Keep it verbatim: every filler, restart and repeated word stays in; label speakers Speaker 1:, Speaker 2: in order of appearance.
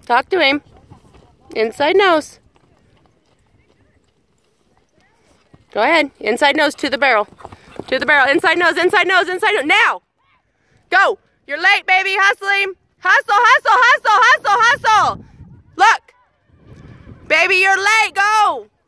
Speaker 1: Talk to him. Inside nose. Go ahead. Inside nose to the barrel. To the barrel. Inside nose, inside nose, inside nose. Now! Go! You're late, baby. Hustle him. Hustle, hustle, hustle, hustle, hustle. Look. Baby, you're late. Go.